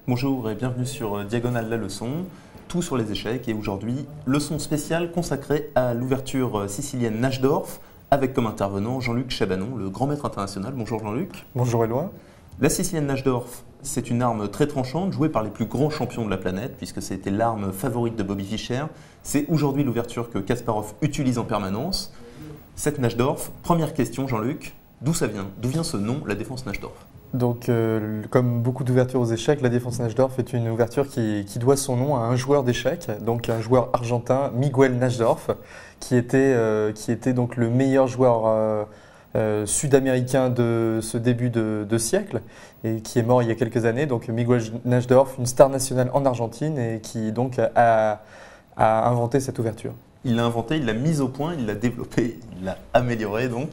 Bonjour et bienvenue sur Diagonale la leçon, tout sur les échecs et aujourd'hui, leçon spéciale consacrée à l'ouverture sicilienne Najdorf avec comme intervenant Jean-Luc Chabanon, le grand maître international. Bonjour Jean-Luc. Bonjour Éloi. La sicilienne Najdorf, c'est une arme très tranchante jouée par les plus grands champions de la planète puisque c'était l'arme favorite de Bobby Fischer. C'est aujourd'hui l'ouverture que Kasparov utilise en permanence. Cette Najdorf, première question Jean-Luc, d'où ça vient? D'où vient ce nom, la défense Najdorf? Donc, comme beaucoup d'ouvertures aux échecs, la défense Najdorf est une ouverture qui doit son nom à un joueur d'échecs, donc un joueur argentin, Miguel Najdorf, qui était donc le meilleur joueur sud-américain de ce début de siècle et qui est mort il y a quelques années. Donc Miguel Najdorf, une star nationale en Argentine et qui donc a inventé cette ouverture. Il l'a inventé, il l'a mise au point, il l'a développée, il l'a améliorée donc.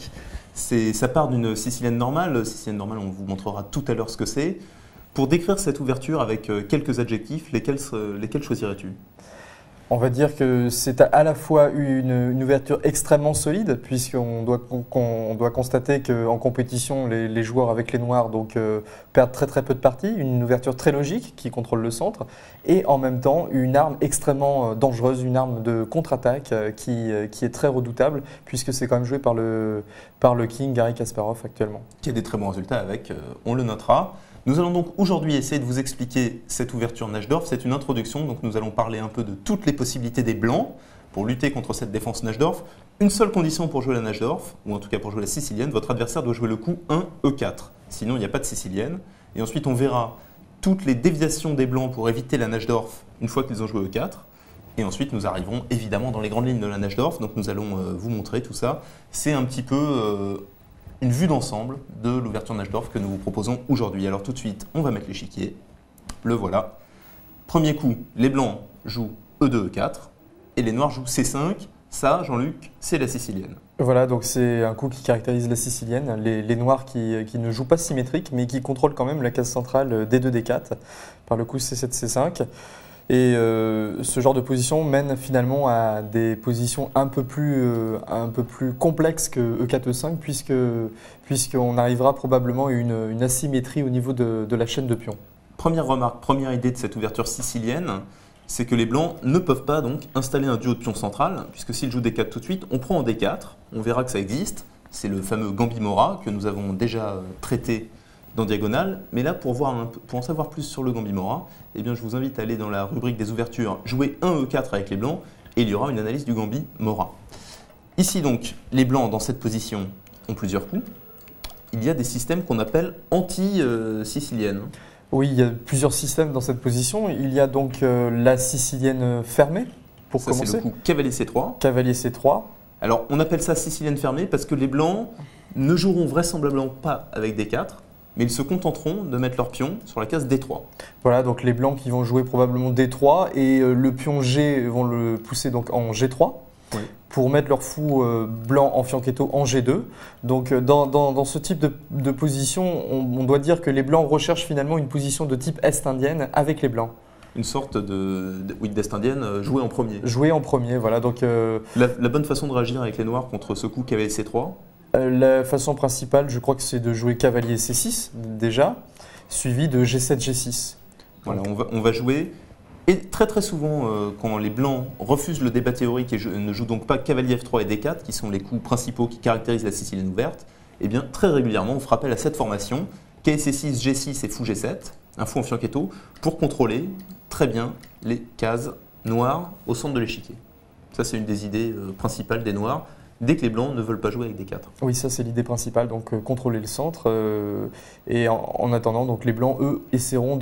Ça part d'une sicilienne normale. Sicilienne normale, on vous montrera tout à l'heure ce que c'est. Pour décrire cette ouverture avec quelques adjectifs, lesquels choisirais-tu? On va dire que c'est à la fois une ouverture extrêmement solide, puisqu'on doit constater qu'en compétition, les joueurs avec les noirs perdent très peu de parties. Une ouverture très logique qui contrôle le centre, et en même temps une arme extrêmement dangereuse, une arme de contre-attaque qui est très redoutable, puisque c'est quand même joué par le King Garry Kasparov actuellement. Qui a des très bons résultats avec, on le notera. Nous allons donc aujourd'hui essayer de vous expliquer cette ouverture Najdorf. C'est une introduction, donc nous allons parler un peu de toutes les possibilités des blancs pour lutter contre cette défense Najdorf. Une seule condition pour jouer la Najdorf, ou en tout cas pour jouer la sicilienne, votre adversaire doit jouer le coup 1 E4. Sinon, il n'y a pas de sicilienne. Et ensuite, on verra toutes les déviations des blancs pour éviter la Najdorf une fois qu'ils ont joué E4. Et ensuite, nous arriverons évidemment dans les grandes lignes de la Najdorf. Donc nous allons vous montrer tout ça. C'est un petit peu une vue d'ensemble de l'ouverture Najdorf que nous vous proposons aujourd'hui. Alors tout de suite, on va mettre l'échiquier. Le voilà. Premier coup, les blancs jouent E2, E4 et les noirs jouent C5. Ça, Jean-Luc, c'est la sicilienne. Voilà, donc c'est un coup qui caractérise la sicilienne. Les noirs qui ne jouent pas symétrique, mais qui contrôlent quand même la case centrale D2, D4 par le coup C7, C5. Et ce genre de position mène finalement à des positions un peu plus complexes que E4, E5, puisqu'on arrivera probablement à une asymétrie au niveau de la chaîne de pions. Première remarque, première idée de cette ouverture sicilienne, c'est que les blancs ne peuvent pas donc installer un duo de pions central, puisque s'ils jouent D4 tout de suite, on prend en D4, on verra que ça existe. C'est le fameux Gambit Mora que nous avons déjà traité dans Diagonale, mais là pour en savoir plus sur le Gambit Mora, eh bien, je vous invite à aller dans la rubrique des ouvertures, jouer 1 E4 avec les blancs, et il y aura une analyse du Gambit Mora. Ici donc, les blancs dans cette position ont plusieurs coups. Il y a des systèmes qu'on appelle anti-siciliennes. Oui, il y a plusieurs systèmes dans cette position. Il y a donc la sicilienne fermée, pour commencer. C'est le coup cavalier C3. Cavalier C3. Alors, on appelle ça sicilienne fermée parce que les blancs ne joueront vraisemblablement pas avec D4, mais ils se contenteront de mettre leur pion sur la case D3. Voilà, donc les blancs qui vont jouer probablement D3 et le pion G vont le pousser donc en G3 oui. Pour mettre leur fou blanc en fianchetto en G2. Donc dans ce type de position, on doit dire que les blancs recherchent finalement une position de type est-indienne avec les blancs. Une sorte d'est indienne jouée en premier. Jouée en premier, voilà. Donc, la bonne façon de réagir avec les noirs contre ce coup cavalier C3 ? La façon principale, je crois que c'est de jouer cavalier C6 déjà, suivi de G7, G6. Voilà, on va jouer. Et très souvent, quand les blancs refusent le débat théorique et ne jouent donc pas cavalier F3 et D4, qui sont les coups principaux qui caractérisent la sicilienne ouverte, eh bien très régulièrement, on fera appel à cette formation, KC6, G6 et fou G7, un fou en fianchetto, pour contrôler très bien les cases noires au centre de l'échiquier. Ça, c'est une des idées principales des noirs. Dès que les blancs ne veulent pas jouer avec des 4. Oui, ça c'est l'idée principale, donc contrôler le centre. Et en attendant, donc, les blancs, eux, essaieront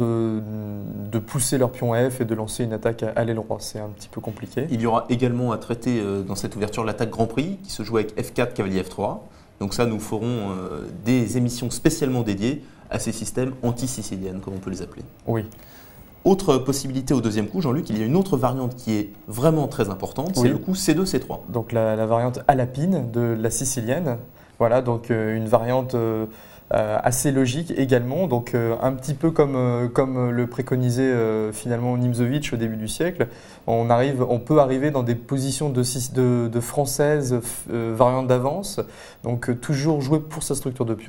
de pousser leur pion F et de lancer une attaque à l'aile droite. C'est un petit peu compliqué. Il y aura également à traiter dans cette ouverture l'attaque Grand Prix, qui se joue avec F4, cavalier F3. Donc ça, nous ferons des émissions spécialement dédiées à ces systèmes anti-siciliennes, comme on peut les appeler. Oui. Autre possibilité au deuxième coup, Jean-Luc, il y a une autre variante qui est vraiment très importante, c'est le coup C2, C3. Donc la variante alapine de la sicilienne, voilà, donc une variante assez logique également, donc un petit peu comme le préconisait finalement Nimzowitsch au début du siècle, on peut arriver dans des positions de française variante d'avance, donc toujours jouer pour sa structure de pion.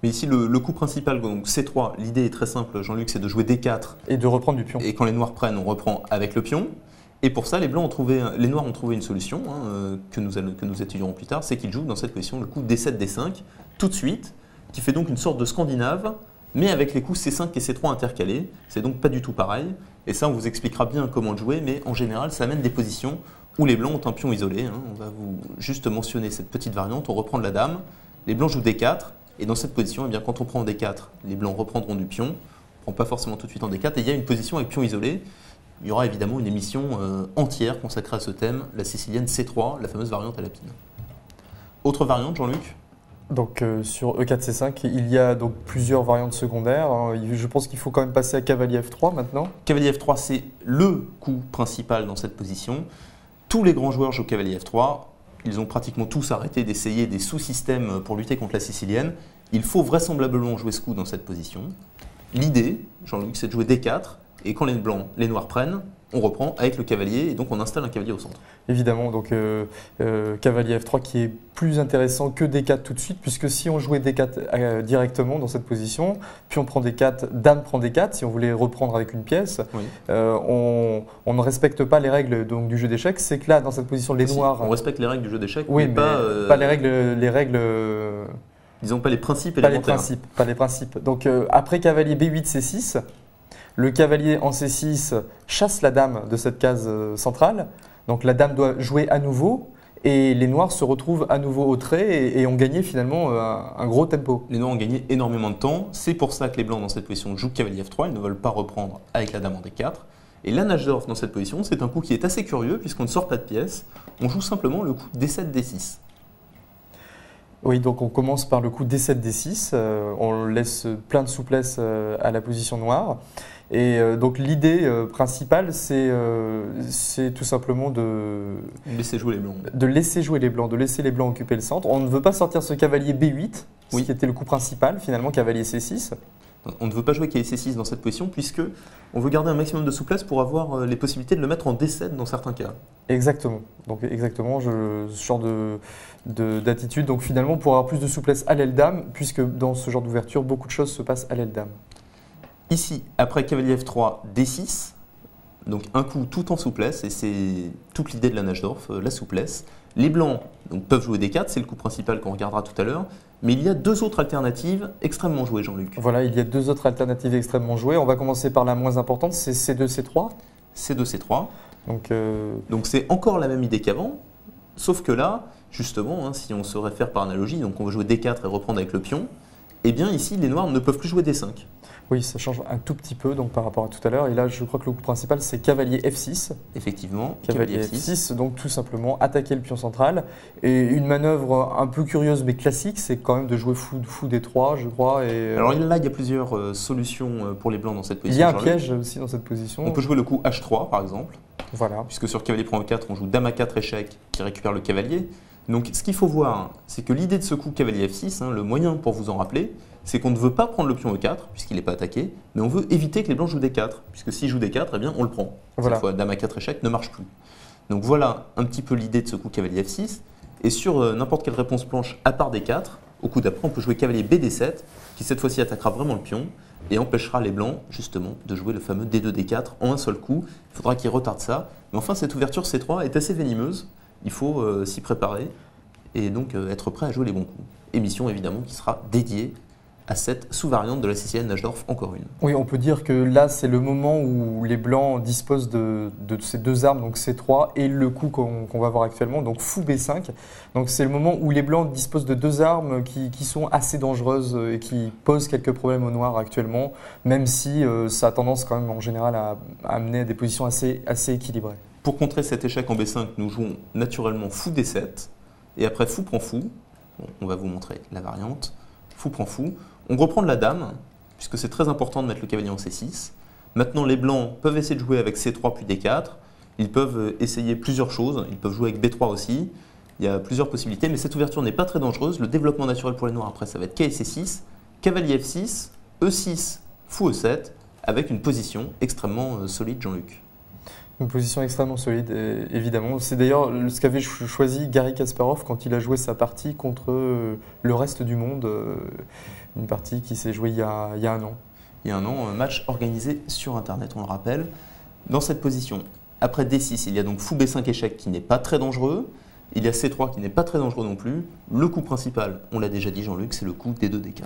Mais ici, le coup principal, donc C3, l'idée est très simple, Jean-Luc, c'est de jouer D4. Et de reprendre du pion. Et quand les noirs prennent, on reprend avec le pion. Et pour ça, les noirs ont trouvé une solution que nous étudierons plus tard, c'est qu'ils jouent dans cette position le coup D7, D5, tout de suite, qui fait donc une sorte de scandinave, mais avec les coups C5 et C3 intercalés. C'est donc pas du tout pareil. Et ça, on vous expliquera bien comment le jouer, mais en général, ça amène des positions où les blancs ont un pion isolé. On va vous juste mentionner cette petite variante. On reprend de la dame, les blancs jouent D4, et dans cette position, eh bien, quand on prend en D4, les blancs reprendront du pion. On ne prend pas forcément tout de suite en D4, et il y a une position avec pion isolé. Il y aura évidemment une émission entière consacrée à ce thème, la sicilienne C3, la fameuse variante à la pine. Autre variante, Jean-Luc? Donc sur E4, C5, il y a donc plusieurs variantes secondaires. Je pense qu'il faut quand même passer à cavalier F3 maintenant. Cavalier F3, c'est le coup principal dans cette position. Tous les grands joueurs jouent cavalier F3. Ils ont pratiquement tous arrêté d'essayer des sous-systèmes pour lutter contre la sicilienne. Il faut vraisemblablement jouer ce coup dans cette position. L'idée, Jean-Luc, c'est de jouer D4. Et quand les noirs prennent, on reprend avec le cavalier et donc on installe un cavalier au centre. Évidemment, donc cavalier F3 qui est plus intéressant que D4 tout de suite, puisque si on jouait D4 directement dans cette position, puis on prend D4, dame prend D4, si on voulait reprendre avec une pièce, oui. On ne respecte pas les règles donc, du jeu d'échecs. C'est que là, dans cette position, les noirs... On respecte les règles du jeu d'échecs, oui, mais pas les règles disons pas les principes élémentaires. Pas les principes. Donc après cavalier B8, C6, le cavalier en C6 chasse la dame de cette case centrale. Donc la dame doit jouer à nouveau et les noirs se retrouvent à nouveau au trait et ont gagné finalement un gros tempo. Les noirs ont gagné énormément de temps. C'est pour ça que les blancs dans cette position jouent cavalier F3. Ils ne veulent pas reprendre avec la dame en D4. Et la Najdorf dans cette position, c'est un coup qui est assez curieux puisqu'on ne sort pas de pièce. On joue simplement le coup D7, D6. Oui, donc on commence par le coup D7, D6. On laisse plein de souplesse à la position noire. Et donc l'idée principale, c'est tout simplement de laisser jouer les blancs. De laisser jouer les blancs, de laisser les blancs occuper le centre. On ne veut pas sortir ce cavalier B8, oui. Ce qui était le coup principal, finalement, cavalier C6. On ne veut pas jouer cavalier C6 dans cette position, puisque on veut garder un maximum de souplesse pour avoir les possibilités de le mettre en D7 dans certains cas. Exactement. Donc exactement, ce genre d'attitude. Donc finalement, pour avoir plus de souplesse à l'aile dame, puisque dans ce genre d'ouverture, beaucoup de choses se passent à l'aile dame. Ici, après cavalier F3, D6, donc un coup tout en souplesse, et c'est toute l'idée de la Najdorf, la souplesse. Les blancs donc, peuvent jouer D4, c'est le coup principal qu'on regardera tout à l'heure, mais il y a deux autres alternatives extrêmement jouées, Jean-Luc. Voilà, il y a deux autres alternatives extrêmement jouées. On va commencer par la moins importante, c'est C2, C3. C2, C3. Donc c'est encore la même idée qu'avant, sauf que là, justement, si on se réfère par analogie, donc on veut jouer D4 et reprendre avec le pion, eh bien ici, les noirs ne peuvent plus jouer D5. Oui, ça change un tout petit peu donc, par rapport à tout à l'heure. Et là, je crois que le coup principal, c'est cavalier F6. Effectivement, cavalier F6. Donc tout simplement attaquer le pion central. Et une manœuvre un peu curieuse mais classique, c'est quand même de jouer fou D3, je crois. Et alors là, il y a plusieurs solutions pour les blancs dans cette position. Il y a un piège aussi dans cette position. On peut jouer le coup H3 par exemple. Voilà. Puisque sur cavalier prend E4, on joue dame A4 échec qui récupère le cavalier. Donc ce qu'il faut voir, c'est que l'idée de ce coup cavalier F6, le moyen pour vous en rappeler, c'est qu'on ne veut pas prendre le pion E4, puisqu'il n'est pas attaqué, mais on veut éviter que les blancs jouent D4, puisque s'ils jouent D4, eh bien on le prend. Voilà. Cette fois, dame A4 échec ne marche plus. Donc voilà un petit peu l'idée de ce coup cavalier F6. Et sur n'importe quelle réponse blanche à part D4, au coup d'après, on peut jouer cavalier BD7, qui cette fois-ci attaquera vraiment le pion, et empêchera les blancs, justement, de jouer le fameux D2, D4 en un seul coup. Il faudra qu'ils retardent ça. Mais enfin, cette ouverture C3 est assez venimeuse. Il faut s'y préparer, et donc être prêt à jouer les bons coups. Émission, évidemment, qui sera dédiée à cette sous-variante de la sicilienne Najdorf, encore une. Oui, on peut dire que là, c'est le moment où les blancs disposent de ces deux armes, donc C3 et le coup qu'on va voir actuellement, donc fou B5. Donc c'est le moment où les blancs disposent de deux armes qui sont assez dangereuses et qui posent quelques problèmes aux noirs actuellement, même si ça a tendance quand même en général à amener à des positions assez équilibrées. Pour contrer cet échec en B5, nous jouons naturellement fou D7, et après fou prend fou. Bon, on va vous montrer la variante. Fou prend fou. On reprend de la dame, puisque c'est très important de mettre le cavalier en C6. Maintenant, les blancs peuvent essayer de jouer avec C3 puis D4. Ils peuvent essayer plusieurs choses. Ils peuvent jouer avec B3 aussi. Il y a plusieurs possibilités, mais cette ouverture n'est pas très dangereuse. Le développement naturel pour les noirs, après, ça va être K et C6, cavalier F6, E6, fou E7, avec une position extrêmement solide, Jean-Luc. Une position extrêmement solide, évidemment. C'est d'ailleurs ce qu'avait choisi Garry Kasparov quand il a joué sa partie contre le reste du monde, une partie qui s'est jouée il y a un an. Il y a un an, un match organisé sur Internet, on le rappelle. Dans cette position, après D6, il y a donc fou B5 échec qui n'est pas très dangereux. Il y a C3 qui n'est pas très dangereux non plus. Le coup principal, on l'a déjà dit Jean-Luc, c'est le coup D2, D4.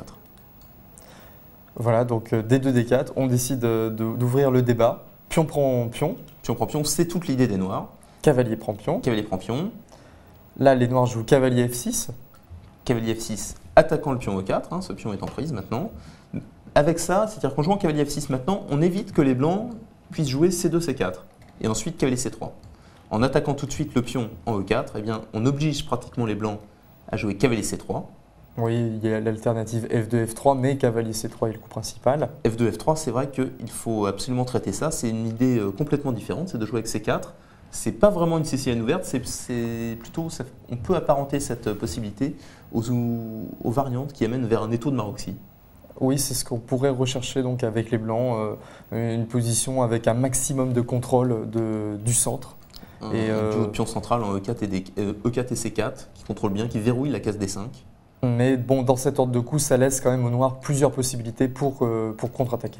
Voilà, donc D2, D4, on décide d'ouvrir le débat. Pion prend pion. Pion prend pion, c'est toute l'idée des noirs. Cavalier prend pion. Cavalier prend pion. Là, les noirs jouent cavalier F6. Cavalier F6, attaquant le pion E4, hein, ce pion est en prise maintenant. Avec ça, c'est-à-dire qu'en jouant cavalier F6 maintenant, on évite que les blancs puissent jouer C2, C4. Et ensuite cavalier C3. En attaquant tout de suite le pion en E4, eh bien, on oblige pratiquement les blancs à jouer cavalier C3. Oui, il y a l'alternative F2, F3, mais cavalier C3 est le coup principal. F2, F3, c'est vrai qu'il faut absolument traiter ça. C'est une idée complètement différente, c'est de jouer avec C4. C'est pas vraiment une sicilienne ouverte, c'est plutôt, on peut apparenter cette possibilité aux variantes qui amènent vers un étau de Maroxy. Oui, c'est ce qu'on pourrait rechercher donc avec les blancs, une position avec un maximum de contrôle du centre. Un duo de pion central en E4 et C4 qui contrôle bien, qui verrouille la case D5. Mais bon, dans cet ordre de coups, ça laisse quand même aux noirs plusieurs possibilités pour contre-attaquer.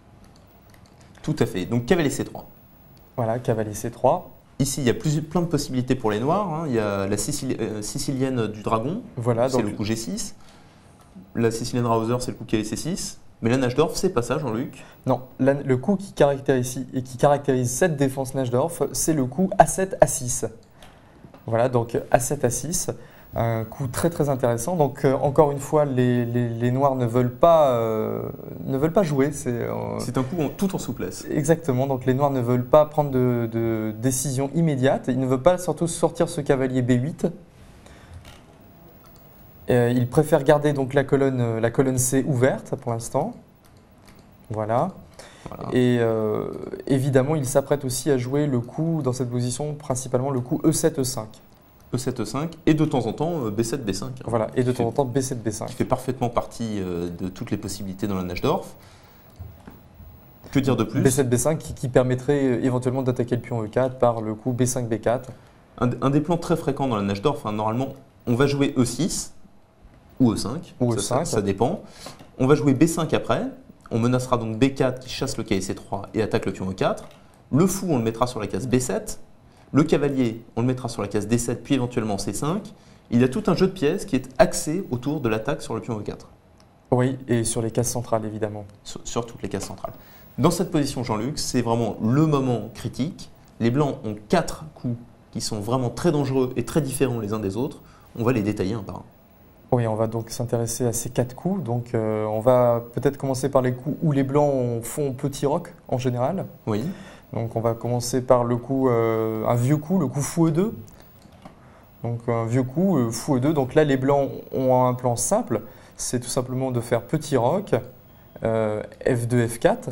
Tout à fait. Donc cavalier C3. Voilà, cavalier C3. Ici, il y a plein de possibilités pour les noirs. Hein. Il y a la sicilienne du dragon, voilà, c'est le coup G6. La sicilienne Rauser, c'est le coup cavalier C6. Mais la Najdorf, c'est pas ça, Jean-Luc? Non, le coup qui caractérise cette défense Najdorf, c'est le coup A7, A6. Voilà, donc A7, A6. Un coup très très intéressant. Donc encore une fois, les noirs ne veulent pas jouer. C'est un coup tout en souplesse. Exactement. Donc les noirs ne veulent pas prendre de décision immédiate. Ils ne veulent pas surtout sortir ce cavalier B8. Ils préfèrent garder donc la colonne C ouverte pour l'instant. Voilà. Et évidemment, ils s'apprêtent aussi à jouer le coup dans cette position, principalement le coup E7, E5. E7, E5 et de temps en temps B7, B5. Hein, voilà, et de temps en temps B7, B5. Qui fait parfaitement partie de toutes les possibilités dans la Najdorf. Que dire de plus? B7, B5 qui permettrait éventuellement d'attaquer le pion E4 par le coup B5, B4. Un des plans très fréquents dans la Najdorf, hein, normalement, on va jouer E6 ou E5, ça dépend. On va jouer B5 après, on menacera donc B4 qui chasse le cavalier C3 et attaque le pion E4. Le fou, on le mettra sur la case B7. Le cavalier, on le mettra sur la case D7 puis éventuellement C5. Il y a tout un jeu de pièces qui est axé autour de l'attaque sur le pion E4. Oui, et sur les cases centrales évidemment. Sur toutes les cases centrales. Dans cette position, Jean-Luc, c'est vraiment le moment critique. Les blancs ont 4 coups qui sont vraiment très dangereux et très différents les uns des autres. On va les détailler un par un. Oui, on va donc s'intéresser à ces 4 coups. Donc, on va peut-être commencer par les coups où les blancs font petit roc en général. Oui. Donc, on va commencer par le coup, un vieux coup, le coup fou E2. Donc, un vieux coup, fou E2. Donc là, les blancs ont un plan simple. C'est tout simplement de faire petit roc, F2, F4,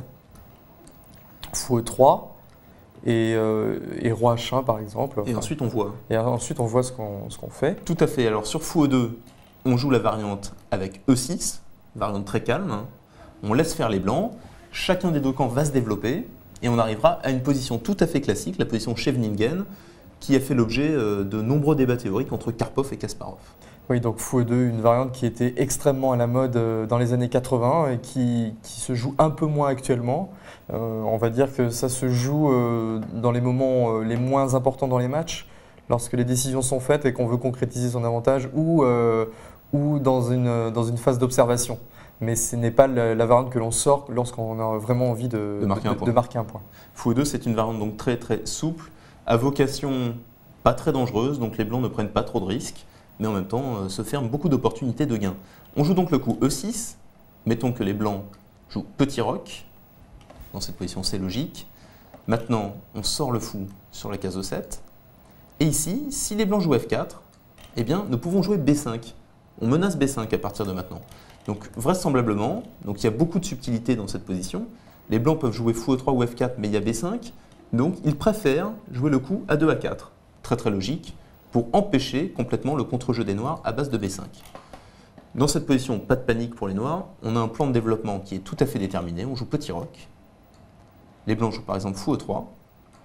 fou E3 et roi H1 par exemple. Et ensuite, on voit. Et ensuite, on voit ce qu'on fait. Tout à fait. Alors, sur fou E2, on joue la variante avec E6, variante très calme. Hein. On laisse faire les blancs. Chacun des deux camps va se développer. Et on arrivera à une position tout à fait classique, la position Scheveningen, qui a fait l'objet de nombreux débats théoriques entre Karpov et Kasparov. Oui, donc fou E2, une variante qui était extrêmement à la mode dans les années 80 et qui se joue un peu moins actuellement. On va dire que ça se joue dans les moments les moins importants dans les matchs, lorsque les décisions sont faites et qu'on veut concrétiser son avantage ou dans une phase d'observation. Mais ce n'est pas la variante que l'on sort lorsqu'on a vraiment envie de marquer un point. Fou E2, c'est une variante donc très très souple, à vocation pas très dangereuse, donc les blancs ne prennent pas trop de risques, mais en même temps se ferment beaucoup d'opportunités de gain. On joue donc le coup E6, mettons que les blancs jouent petit roc, dans cette position c'est logique. Maintenant, on sort le fou sur la case E7, et ici, si les blancs jouent F4, eh bien nous pouvons jouer B5. On menace B5 à partir de maintenant. Donc vraisemblablement, il y a beaucoup de subtilité dans cette position. Les blancs peuvent jouer fou E3 ou F4, mais il y a B5. Donc ils préfèrent jouer le coup A2, A4. Très très logique, pour empêcher complètement le contre-jeu des noirs à base de B5. Dans cette position, pas de panique pour les noirs. On a un plan de développement qui est tout à fait déterminé. On joue petit roc. Les blancs jouent par exemple fou E3.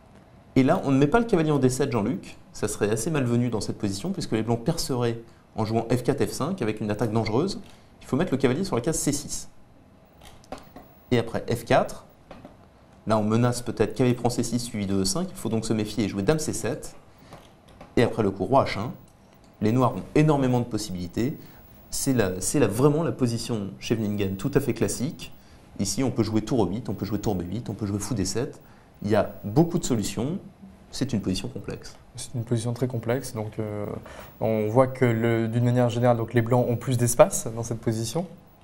Et là, on ne met pas le cavalier en D7, Jean-Luc. Ça serait assez malvenu dans cette position, puisque les blancs perceraient en jouant F4, F5, avec une attaque dangereuse. Il faut mettre le cavalier sur la case C6. Et après F4, là on menace peut-être cavalier prend C6 suivi de E5. Il faut donc se méfier et jouer Dame C7. Et après le coup Roi H1, les noirs ont énormément de possibilités. C'est vraiment la position Scheveningen tout à fait classique. Ici, on peut jouer tour E8, on peut jouer tour B8, on peut jouer fou D7. Il y a beaucoup de solutions. C'est une position complexe. C'est une position très complexe. Donc, on voit que d'une manière générale, donc, les blancs ont plus d'espace dans cette position.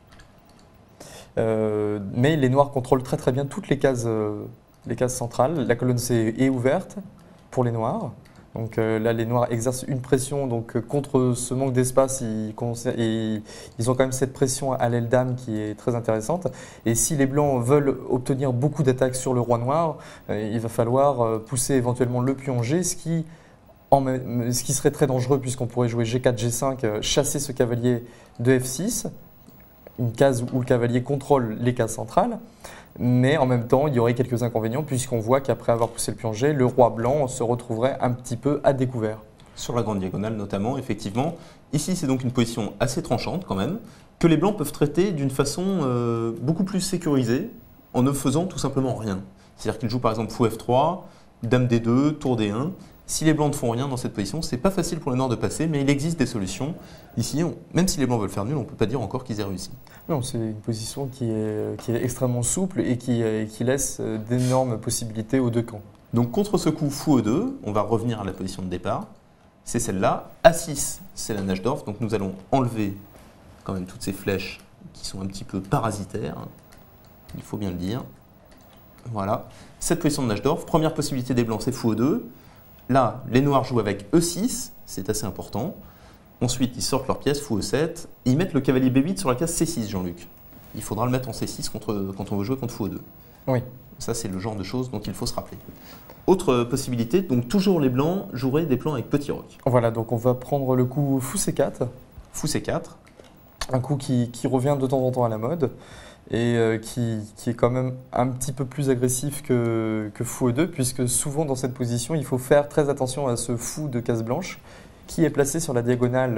Mais les noirs contrôlent très très bien toutes les cases centrales. La colonne C est ouverte pour les noirs. Donc là, les noirs exercent une pression contre ce manque d'espace. Ils ont quand même cette pression à l'aile dame qui est très intéressante. Et si les blancs veulent obtenir beaucoup d'attaques sur le roi noir, il va falloir pousser éventuellement le pion G, ce qui serait très dangereux puisqu'on pourrait jouer G4, G5, chasser ce cavalier de F6, une case où le cavalier contrôle les cases centrales. Mais en même temps, il y aurait quelques inconvénients puisqu'on voit qu'après avoir poussé le pion G, le roi blanc se retrouverait un petit peu à découvert. Sur la grande diagonale notamment, effectivement. Ici, c'est donc une position assez tranchante quand même, que les blancs peuvent traiter d'une façon beaucoup plus sécurisée en ne faisant tout simplement rien. C'est-à-dire qu'ils jouent par exemple fou F3, Dame D2, tour D1. Si les blancs ne font rien dans cette position, c'est pas facile pour les noirs de passer, mais il existe des solutions. Ici, même si les blancs veulent faire nul, on ne peut pas dire encore qu'ils aient réussi. Non, c'est une position qui est extrêmement souple et qui laisse d'énormes possibilités aux deux camps. Donc contre ce coup fou E2, on va revenir à la position de départ. C'est celle-là. A6, c'est la Najdorf. Donc nous allons enlever quand même toutes ces flèches qui sont un petit peu parasitaires. Il faut bien le dire. Voilà. Cette position de Najdorf. Première possibilité des blancs, c'est fou E2. Là, les noirs jouent avec E6, c'est assez important. Ensuite, ils sortent leur pièce, fou E7, et ils mettent le cavalier B8 sur la case C6, Jean-Luc. Il faudra le mettre en C6 quand on veut jouer contre fou E2. Oui. Ça, c'est le genre de choses dont il faut se rappeler. Autre possibilité, donc toujours les blancs joueraient des plans avec petit roc. Voilà, donc on va prendre le coup fou C4. Fou C4. Un coup qui revient de temps en temps à la mode et qui est quand même un petit peu plus agressif que fou E2, puisque souvent dans cette position, il faut faire très attention à ce fou de case blanche qui est placé sur la diagonale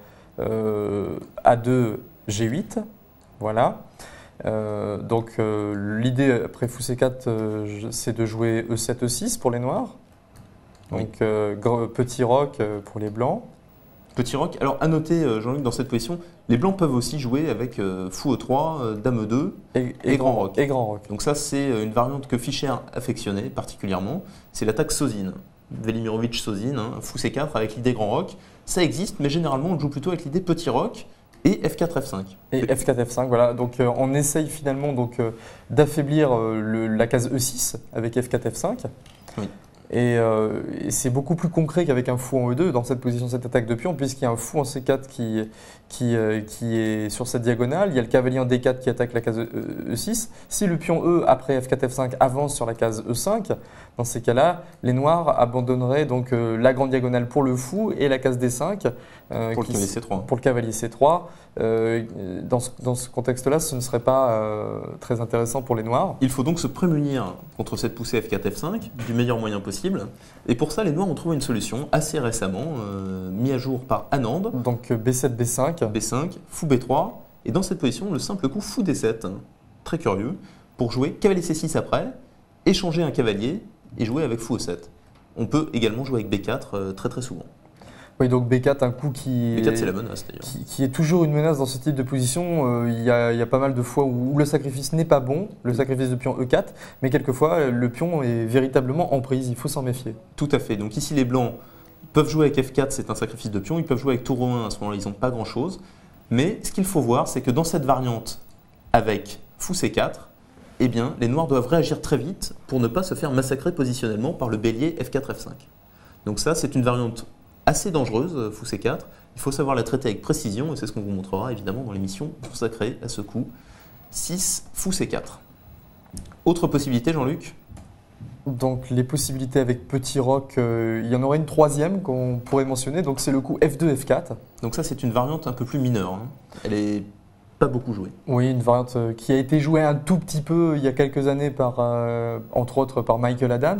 A2, G8. Voilà. Donc l'idée après fou C4, c'est de jouer E7, E6 pour les noirs. Donc petit roc pour les blancs. Petit roc. Alors à noter, Jean-Luc, dans cette position, les blancs peuvent aussi jouer avec fou E3, Dame E2 et grand roc. Et grand roc. Donc ça, c'est une variante que Fischer affectionnait particulièrement. C'est l'attaque Sozin. Velimirovitch Sozin, hein, fou C4 avec l'idée grand roc. Ça existe, mais généralement, on le joue plutôt avec l'idée petit roc et F4, F5. Et F4, F5, voilà. Donc on essaye finalement d'affaiblir la case E6 avec F4, F5. Oui. Et c'est beaucoup plus concret qu'avec un fou en E2 dans cette position, cette attaque de pion, puisqu'il y a un fou en C4 qui est sur cette diagonale. Il y a le cavalier en D4 qui attaque la case E6. Si le pion E après F4, F5 avance sur la case E5, dans ces cas-là, les noirs abandonneraient donc la grande diagonale pour le fou et la case D5 pour le cavalier C3. Pour le cavalier C3. Dans ce contexte-là, ce ne serait pas très intéressant pour les noirs. Il faut donc se prémunir contre cette poussée F4, F5 du meilleur moyen possible. Et pour ça, les noirs ont trouvé une solution assez récemment, mise à jour par Anand. Donc B7, B5. B5, fou B3. Et dans cette position, le simple coup fou D7. Très curieux. Pour jouer cavalier C6 après, échanger un cavalier et jouer avec fou E7. On peut également jouer avec B4 très très souvent. Oui, donc B4, un coup B4, c'est la menace d'ailleurs. Qui est toujours une menace dans ce type de position. Il y a pas mal de fois où le sacrifice n'est pas bon, le sacrifice de pion E4, mais quelquefois le pion est véritablement en prise, il faut s'en méfier. Tout à fait. Donc ici, les blancs peuvent jouer avec F4, c'est un sacrifice de pion. Ils peuvent jouer avec tour E1, à ce moment-là, ils n'ont pas grand-chose. Mais ce qu'il faut voir, c'est que dans cette variante avec fou C4, eh bien, les noirs doivent réagir très vite pour ne pas se faire massacrer positionnellement par le bélier F4, F5. Donc ça, c'est une variante assez dangereuse, fou C4. Il faut savoir la traiter avec précision et c'est ce qu'on vous montrera évidemment dans l'émission consacrée à ce coup. 6, fou C4. Autre possibilité, Jean-Luc? Donc les possibilités avec petit roc, il y en aurait une troisième qu'on pourrait mentionner, donc c'est le coup F2, F4. Donc ça, c'est une variante un peu plus mineure. Hein. Elle est pas beaucoup jouée. Oui, une variante qui a été jouée un tout petit peu il y a quelques années par, entre autres par Michael Adams,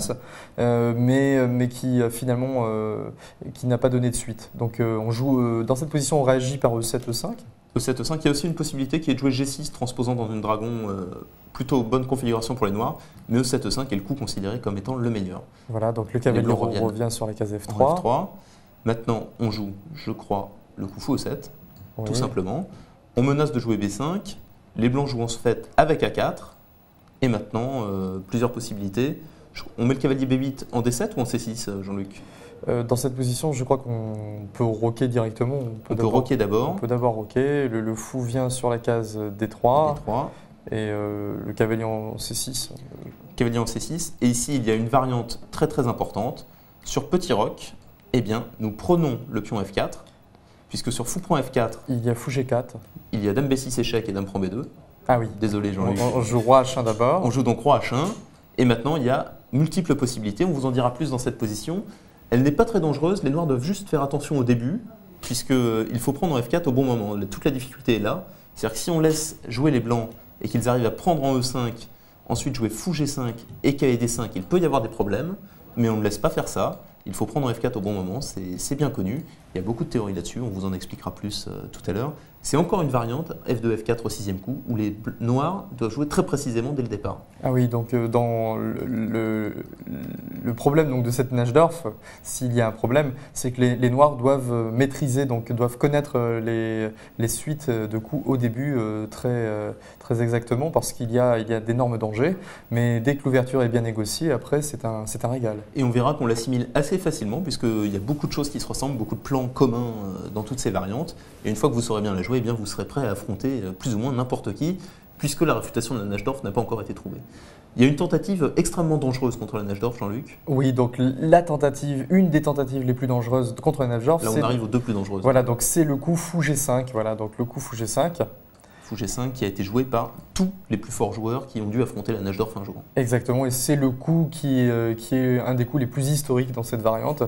mais qui finalement qui n'a pas donné de suite. Donc on joue dans cette position, on réagit par E7, E5. E7, E5, il y a aussi une possibilité qui est de jouer G6 transposant dans une dragon plutôt bonne configuration pour les noirs, mais E7, E5 est le coup considéré comme étant le meilleur. Voilà, donc le cavalier revient sur la case F3. En F3. Maintenant, on joue, je crois, le coup fou E7, tout simplement. On menace de jouer B5, les blancs jouent en fait avec A4, et maintenant, plusieurs possibilités. On met le cavalier B8 en D7 ou en C6, Jean-Luc? Dans cette position, je crois qu'on peut roquer directement. On peut roquer d'abord. On peut d'abord roquer, le fou vient sur la case D3, et le cavalier en C6. Cavalier en C6, et ici il y a une variante très très importante. Sur petit roc, eh bien, nous prenons le pion F4, puisque sur fou prend F4, il y a fou G4. Il y a dame B6 échec et dame prend B2. Ah oui. Désolé Jean-Luc. On joue roi H1 d'abord. On joue donc roi H1, et maintenant il y a multiples possibilités. On vous en dira plus dans cette position. Elle n'est pas très dangereuse, les noirs doivent juste faire attention au début, puisqu'il faut prendre en F4 au bon moment. Toute la difficulté est là. C'est-à-dire que si on laisse jouer les blancs et qu'ils arrivent à prendre en E5, ensuite jouer fou G5 et cavalier D5, il peut y avoir des problèmes, mais on ne laisse pas faire ça. Il faut prendre en F4 au bon moment, c'est bien connu. Il y a beaucoup de théories là-dessus, on vous en expliquera plus tout à l'heure. C'est encore une variante, F2, F4 au 6e coup, où les noirs doivent jouer très précisément dès le départ. Ah oui, donc dans le problème donc, de cette Najdorf, s'il y a un problème, c'est que les noirs doivent maîtriser, donc doivent connaître les suites de coups au début très exactement, parce qu'il y a d'énormes dangers. Mais dès que l'ouverture est bien négociée, après c'est un régal. Et on verra qu'on l'assimile assez facilement, puisqu'il y a beaucoup de choses qui se ressemblent, beaucoup de plans communs dans toutes ces variantes. Et une fois que vous saurez bien la jouer, eh bien, vous serez prêt à affronter plus ou moins n'importe qui, puisque la réfutation de la Najdorf n'a pas encore été trouvée. Il y a une tentative extrêmement dangereuse contre la Najdorf, Jean-Luc. Oui, donc la tentative, une des tentatives les plus dangereuses contre la Najdorf. Là, on arrive aux deux plus dangereuses. Voilà, donc c'est le coup fou G5. Voilà, donc le coup fou G5. Fou G5 qui a été joué par tous les plus forts joueurs qui ont dû affronter la Najdorf un jour. Exactement, et c'est le coup qui est un des coups les plus historiques dans cette variante,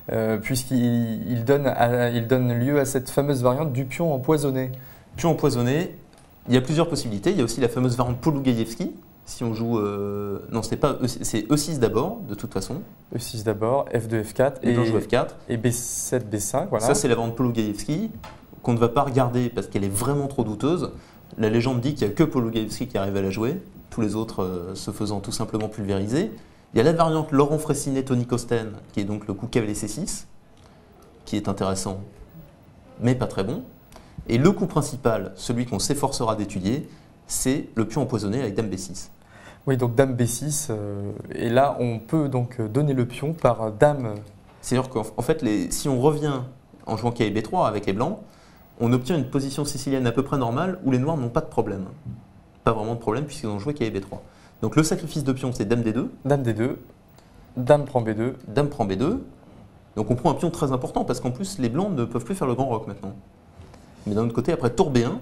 puisqu'il donne lieu à cette fameuse variante du pion empoisonné. Pion empoisonné, il y a plusieurs possibilités. Il y a aussi la fameuse variante Polugaïevski. Si on joue. Non, c'est E6 d'abord, de toute façon. E6 d'abord, F2, F4. Et joue F4. Et B7, B5. Voilà. Ça, c'est la variante Polugaïevski, qu'on ne va pas regarder parce qu'elle est vraiment trop douteuse. La légende dit qu'il n'y a que Polugaïevski qui arrive à la jouer, tous les autres se faisant tout simplement pulvériser. Il y a la variante Laurent Fressinet, Tony Kosten, qui est donc le coup cavalier C6, qui est intéressant, mais pas très bon. Et le coup principal, celui qu'on s'efforcera d'étudier, c'est le pion empoisonné avec dame B6. Oui, donc dame B6, et là on peut donc donner le pion par dame. C'est-à-dire qu'en fait, si on revient en jouant cavalier B3 avec les blancs, on obtient une position sicilienne à peu près normale où les noirs n'ont pas de problème. Pas vraiment de problème puisqu'ils ont joué cavalier B3. Donc le sacrifice de pion, c'est dame D2. Dame D2, dame prend B2. Dame prend B2. Donc on prend un pion très important parce qu'en plus, les blancs ne peuvent plus faire le grand roc maintenant. Mais d'un autre côté, après tour B1,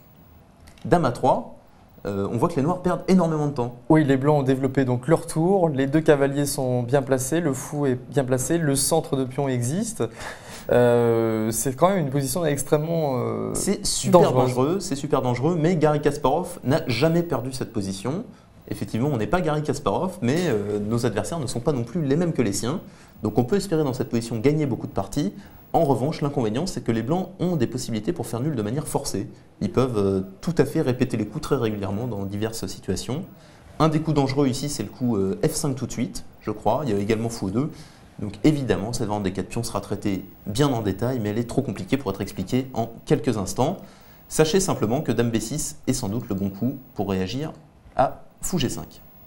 dame A3, on voit que les noirs perdent énormément de temps. Oui, les blancs ont développé donc leur tour, les deux cavaliers sont bien placés, le fou est bien placé, le centre de pion existe. C'est quand même une position extrêmement c'est super dangereux, c'est super dangereux, mais Garry Kasparov n'a jamais perdu cette position. Effectivement, on n'est pas Garry Kasparov, mais nos adversaires ne sont pas non plus les mêmes que les siens. Donc on peut espérer dans cette position gagner beaucoup de parties. En revanche, l'inconvénient, c'est que les blancs ont des possibilités pour faire nul de manière forcée. Ils peuvent tout à fait répéter les coups très régulièrement dans diverses situations. Un des coups dangereux ici, c'est le coup F5 tout de suite, je crois. Il y a également fou 2. Donc évidemment, cette variante des 4 pions sera traitée bien en détail, mais elle est trop compliquée pour être expliquée en quelques instants. Sachez simplement que dame B6 est sans doute le bon coup pour réagir à fou G5.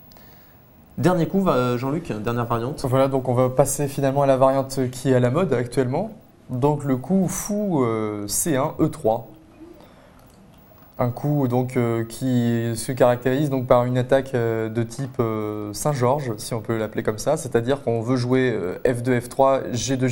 Dernier coup, Jean-Luc, dernière variante. Voilà, donc on va passer finalement à la variante qui est à la mode actuellement. Donc le coup fou C1, E3. Un coup donc, qui se caractérise donc, par une attaque de type Saint-Georges, si on peut l'appeler comme ça. C'est-à-dire qu'on veut jouer F2, F3, G2,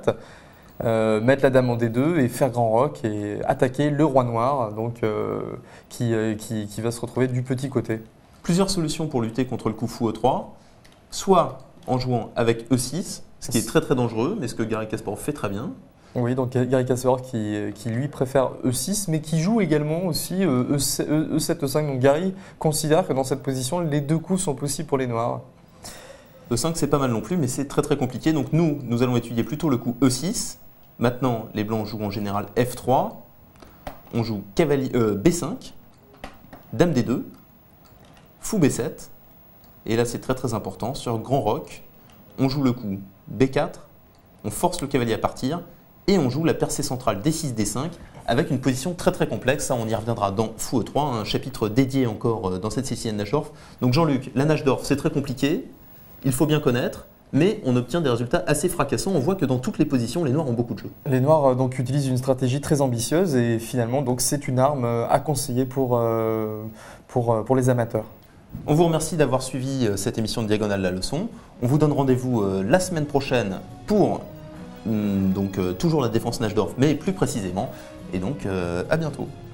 G4, mettre la dame en D2 et faire grand roc et attaquer le roi noir donc, qui va se retrouver du petit côté. Plusieurs solutions pour lutter contre le coup fou E3. Soit en jouant avec E6, ce qui est très très dangereux, mais ce que Garry Kasparov fait très bien. Oui, donc Garry Kasparov qui lui préfère E6, mais qui joue également aussi E7, E5. Donc Garry considère que dans cette position, les deux coups sont possibles pour les noirs. E5, c'est pas mal non plus, mais c'est très très compliqué. Donc nous allons étudier plutôt le coup E6. Maintenant, les blancs jouent en général F3. On joue cavalier, B5, Dame D2, Fou B7. Et là, c'est très très important. Sur Grand Roc, on joue le coup B4, on force le cavalier à partir et on joue la percée centrale D6, D5 avec une position très très complexe. Ça, on y reviendra dans Fou E3, un chapitre dédié encore dans cette session Najdorf. Donc Jean-Luc, la Najdorf, c'est très compliqué, il faut bien connaître, mais on obtient des résultats assez fracassants. On voit que dans toutes les positions, les noirs ont beaucoup de jeux. Les noirs donc utilisent une stratégie très ambitieuse et finalement donc c'est une arme à conseiller pour les amateurs. On vous remercie d'avoir suivi cette émission de Diagonale la leçon. On vous donne rendez-vous la semaine prochaine pour toujours la défense Najdorf, mais plus précisément. Et donc à bientôt.